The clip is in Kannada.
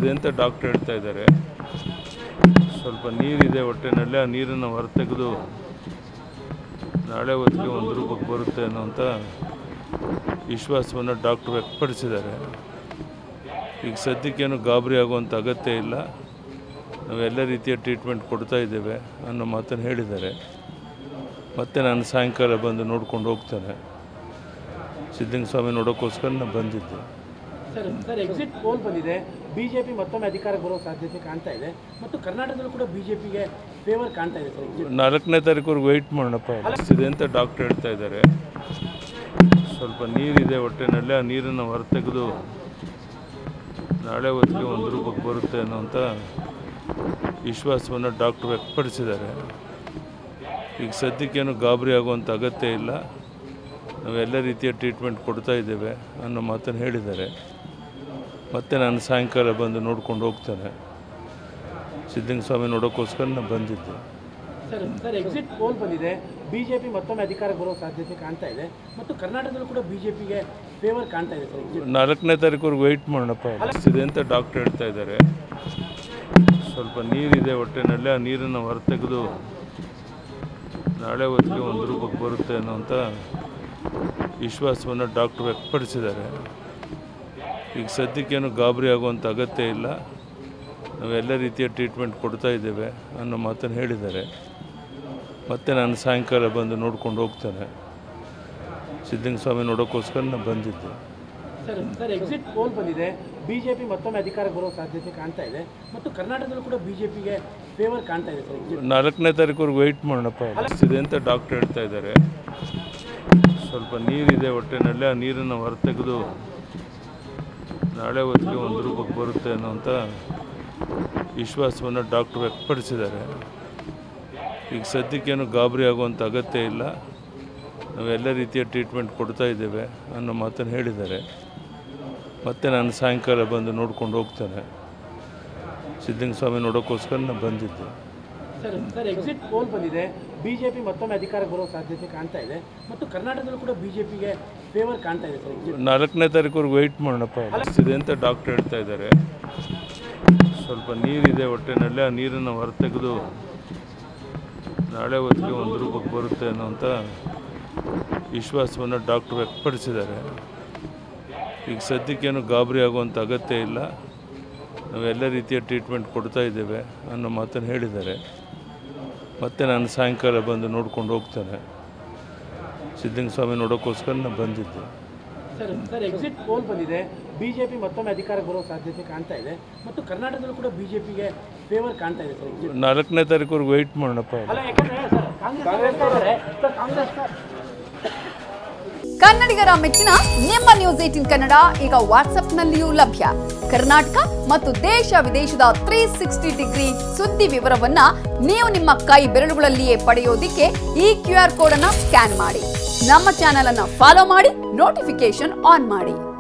ಇದೆ ಅಂತ ಡಾಕ್ಟರ್ ಹೇಳ್ತಾ ಇದ್ದಾರೆ. ಸ್ವಲ್ಪ ನೀರಿದೆ ಹೊಟ್ಟೆನಲ್ಲಿ, ಆ ನೀರನ್ನು ಹೊರತೆಗೆದು ನಾಳೆ ಹೊತ್ತಿಗೆ ಒಂದು ರೂಪಕ್ಕೆ ಬರುತ್ತೆ ಅನ್ನೋಂಥ ವಿಶ್ವಾಸವನ್ನು ಡಾಕ್ಟ್ರು ವ್ಯಕ್ತಪಡಿಸಿದ್ದಾರೆ. ಈಗ ಸದ್ಯಕ್ಕೇನು ಗಾಬರಿ ಆಗುವಂಥ ಅಗತ್ಯ ಇಲ್ಲ, ನಾವು ಎಲ್ಲ ರೀತಿಯ ಟ್ರೀಟ್ಮೆಂಟ್ ಕೊಡ್ತಾ ಇದ್ದೇವೆ ಅನ್ನೋ ಮಾತನ್ನು ಹೇಳಿದ್ದಾರೆ. ಮತ್ತು ನಾನು ಸಾಯಂಕಾಲ ಬಂದು ನೋಡ್ಕೊಂಡು ಹೋಗ್ತೇನೆ. ಸಿದ್ಧಲಿಂಗಸ್ವಾಮಿ ನೋಡೋಕ್ಕೋಸ್ಕರ ನಾನು ಬಂದಿದ್ದೆ. ಸರ್ ಎಕ್ಸಿಟ್ ಪೋಲ್ ಬಂದಿದೆ, ಬಿಜೆಪಿ ಮತ್ತೊಮ್ಮೆ ಅಧಿಕಾರ ಬರೋ ಸಾಧ್ಯತೆ ಕಾಣ್ತಾ ಇದೆ ಮತ್ತು ಕರ್ನಾಟಕದಲ್ಲೂ ಕೂಡ ಬಿಜೆಪಿಗೆ ಫೇವರ್ ಕಾಣ್ತಾ ಇದೆ ಸರ್. 4ನೇ ತಾರೀಕುವರೆಗೆ ವೆಯ್ಟ್ ಮಾಡೋಣಪ್ಪ. ಇದೆ ಅಂತ ಡಾಕ್ಟರ್ ಹೇಳ್ತಾ ಇದ್ದಾರೆ. ಸ್ವಲ್ಪ ನೀರಿದೆ ಹೊಟ್ಟೆನಲ್ಲಿ, ಆ ನೀರನ್ನು ಹೊರತೆಗೆದು ನಾಳೆ ಹೊತ್ತಿಗೆ ಒಂದು ರೂಪಕ್ಕೆ ಬರುತ್ತೆ ಅನ್ನೋಂಥ ವಿಶ್ವಾಸವನ್ನು ಡಾಕ್ಟ್ರು ವ್ಯಕ್ತಪಡಿಸಿದ್ದಾರೆ. ಈಗ ಸದ್ಯಕ್ಕೇನು ಗಾಬರಿ ಆಗುವಂಥ ಅಗತ್ಯ ಇಲ್ಲ, ನಾವು ಎಲ್ಲ ರೀತಿಯ ಟ್ರೀಟ್ಮೆಂಟ್ ಕೊಡ್ತಾ ಇದ್ದೇವೆ ಅನ್ನೋ ಮಾತನ್ನು ಹೇಳಿದ್ದಾರೆ. ಮತ್ತು ನಾನು ಸಾಯಂಕಾಲ ಬಂದು ನೋಡ್ಕೊಂಡು ಹೋಗ್ತೇನೆ. ಸಿದ್ಧಲಿಂಗಸ್ವಾಮಿ ನೋಡೋಕ್ಕೋಸ್ಕರ ನಾನು ಬಂದಿದ್ದೆ. ಸರ್ ಎಕ್ಸಿಟ್ ಪೋಲ್ ಬಂದಿದೆ, ಬಿಜೆಪಿ ಮತ್ತೊಮ್ಮೆ ಅಧಿಕಾರ ಬರೋ ಸಾಧ್ಯತೆ ಕಾಣ್ತಾ ಇದೆ ಮತ್ತು ಕರ್ನಾಟಕದಲ್ಲೂ ಕೂಡ ಬಿಜೆಪಿಗೆ ಫೇವರ್ ಕಾಣ್ತಾ ಇದೆ ಸರ್. 4ನೇ ತಾರೀಕುವರೆಗೆ ವೆಯ್ಟ್ ಮಾಡೋಣಪ್ಪ. ಇದೆ ಅಂತ ಡಾಕ್ಟರ್ ಹೇಳ್ತಾ ಇದ್ದಾರೆ. ಸ್ವಲ್ಪ ನೀರಿದೆ ಹೊಟ್ಟೆನಲ್ಲಿ, ಆ ನೀರನ್ನು ಹೊರತೆಗೆದು ನಾಳೆ ಹೊತ್ತಿಗೆ ಒಂದು ರೂಪಕ್ಕೆ ಬರುತ್ತೆ ಅನ್ನೋಂಥ ವಿಶ್ವಾಸವನ್ನು ಡಾಕ್ಟ್ರು ವ್ಯಕ್ತಪಡಿಸಿದ್ದಾರೆ. ಈಗ ಸದ್ಯಕ್ಕೇನು ಗಾಬರಿ ಆಗುವಂಥ ಅಗತ್ಯ ಇಲ್ಲ, ನಾವು ಎಲ್ಲ ರೀತಿಯ ಟ್ರೀಟ್ಮೆಂಟ್ ಕೊಡ್ತಾ ಇದ್ದೇವೆ ಅನ್ನೋ ಮಾತನ್ನು ಹೇಳಿದ್ದಾರೆ. ಮತ್ತು ನಾನು ಸಾಯಂಕಾಲ ಬಂದು ನೋಡ್ಕೊಂಡು ಹೋಗ್ತೇನೆ. ಸಿದ್ಧಲಿಂಗಸ್ವಾಮಿ ನೋಡೋಕ್ಕೋಸ್ಕರ ನಾನು ಬಂದಿದ್ದೆ. ಸರ್ ಎಕ್ಸಿಟ್ ಪೋಲ್ ಬಂದಿದೆ, ಬಿಜೆಪಿ ಮತ್ತೊಮ್ಮೆ ಅಧಿಕಾರ ಬರೋ ಸಾಧ್ಯತೆ ಕಾಣ್ತಾ ಇದೆ ಮತ್ತು ಕರ್ನಾಟಕದಲ್ಲೂ ಕೂಡ ಬಿಜೆಪಿಗೆ ಫೇವರ್ ಕಾಣ್ತಾ ಇದೆ ಸರ್. 4ನೇ ತಾರೀಕುವರೆಗೆ ವೆಯ್ಟ್ ಮಾಡೋಣಪ್ಪ. ಇದೆ ಅಂತ ಡಾಕ್ಟರ್ ಹೇಳ್ತಾ ಇದ್ದಾರೆ. ಸ್ವಲ್ಪ ನೀರಿದೆ ಹೊಟ್ಟೆನಲ್ಲಿ, ಆ ನೀರನ್ನು ಹೊರತೆಗೆದು ನಾಳೆ ಹೊತ್ತಿಗೆ ಒಂದು ರೂಪಕ್ಕೆ ಬರುತ್ತೆ ಅನ್ನೋಂಥ ವಿಶ್ವಾಸವನ್ನು ಡಾಕ್ಟ್ರು ವ್ಯಕ್ತಪಡಿಸಿದ್ದಾರೆ. ಈಗ ಸದ್ಯಕ್ಕೇನು ಗಾಬರಿ ಆಗುವಂಥ ಅಗತ್ಯ ಇಲ್ಲ, ನಾವು ಎಲ್ಲ ರೀತಿಯ ಟ್ರೀಟ್ಮೆಂಟ್ ಕೊಡ್ತಾ ಇದ್ದೇವೆ ಅನ್ನೋ ಮಾತನ್ನು ಹೇಳಿದ್ದಾರೆ. ಮತ್ತು ನಾನು ಸಾಯಂಕಾಲ ಬಂದು ನೋಡ್ಕೊಂಡು ಹೋಗ್ತೇನೆ. ಸಿದ್ಧಲಿಂಗಸ್ವಾಮಿ ನೋಡೋಕ್ಕೋಸ್ಕರ ನಾನು ಬಂದಿದ್ದೆ. ಸರ್ ಎಕ್ಸಿಟ್ ಪೋಲ್ ಬಂದಿದೆ, ಬಿಜೆಪಿ ಮತ್ತೊಮ್ಮೆ ಅಧಿಕಾರ ಬರೋ ಸಾಧ್ಯತೆ ಕಾಣ್ತಾ ಇದೆ ಮತ್ತು ಕರ್ನಾಟಕದಲ್ಲೂ ಕೂಡ ಬಿಜೆಪಿಗೆ ಫೇವರ್ ಕಾಣ್ತಾ ಇದೆ ಸರ್. 4ನೇ ತಾರೀಕುವರೆಗೆ ವೆಯ್ಟ್ ಮಾಡೋಣಪ್ಪ. ಇದೆ ಅಂತ ಡಾಕ್ಟರ್ ಹೇಳ್ತಾ ಇದ್ದಾರೆ. ಸ್ವಲ್ಪ ನೀರಿದೆ ಹೊಟ್ಟೆನಲ್ಲಿ, ಆ ನೀರನ್ನು ಹೊರತೆಗೆದು ನಾಳೆ ಹೊತ್ತಿಗೆ ಒಂದು ರೂಪಕ್ಕೆ ಬರುತ್ತೆ ಅನ್ನೋಂಥ ವಿಶ್ವಾಸವನ್ನು ಡಾಕ್ಟ್ರು ವ್ಯಕ್ತಪಡಿಸಿದ್ದಾರೆ. ಈಗ ಸದ್ಯಕ್ಕೇನು ಗಾಬರಿ ಆಗುವಂಥ ಅಗತ್ಯ ಇಲ್ಲ, ನಾವು ಎಲ್ಲ ರೀತಿಯ ಟ್ರೀಟ್ಮೆಂಟ್ ಕೊಡ್ತಾ ಇದ್ದೇವೆ ಅನ್ನೋ ಮಾತನ್ನು ಹೇಳಿದ್ದಾರೆ. ಮತ್ತು ನಾನು ಸಾಯಂಕಾಲ ಬಂದು ನೋಡ್ಕೊಂಡು ಹೋಗ್ತೇನೆ. ಸಿದ್ಧಲಿಂಗಸ್ವಾಮಿ ನೋಡೋಕ್ಕೋಸ್ಕರ ನಾನು ಬಂದಿದ್ದೆ. ಸರ್ ಎಕ್ಸಿಟ್ ಪೋಲ್ ಬಂದಿದೆ, ಬಿಜೆಪಿ ಮತ್ತೊಮ್ಮೆ ಅಧಿಕಾರ ಬರೋ ಸಾಧ್ಯತೆ ಕಾಣ್ತಾ ಇದೆ ಮತ್ತು ಕರ್ನಾಟಕದಲ್ಲೂ ಕೂಡ ಬಿಜೆಪಿಗೆ ಫೇವರ್ ಕಾಣ್ತಾ ಇದೆ ಸರ್. 4ನೇ ತಾರೀಕುವರೆಗೆ ವೆಯ್ಟ್ ಮಾಡೋಣಪ್ಪ. ಕನ್ನಡಿಗರ ಮೆಚ್ಚಿನ ನಿಮ್ಮ ನ್ಯೂಸ್ 18 ಕನ್ನಡ ಈಗ ವಾಟ್ಸ್ಆಪ್ನಲ್ಲಿಯೂ ಲಭ್ಯ. ಕರ್ನಾಟಕ ಮತ್ತು ದೇಶ ವಿದೇಶದ 360 ಡಿಗ್ರಿ ಸುದ್ದಿ ವಿವರವನ್ನ ನೀವು ನಿಮ್ಮ ಕೈ ಬೆರಳುಗಳಲ್ಲಿಯೇ ಪಡೆಯೋದಿಕ್ಕೆ ಈ QR ಕೋಡ್ ಅನ್ನು ಸ್ಕ್ಯಾನ್ ಮಾಡಿ. ನಮ್ಮ ಚಾನೆಲ್ ಅನ್ನು ಫಾಲೋ ಮಾಡಿ, ನೋಟಿಫಿಕೇಶನ್ ಆನ್ ಮಾಡಿ.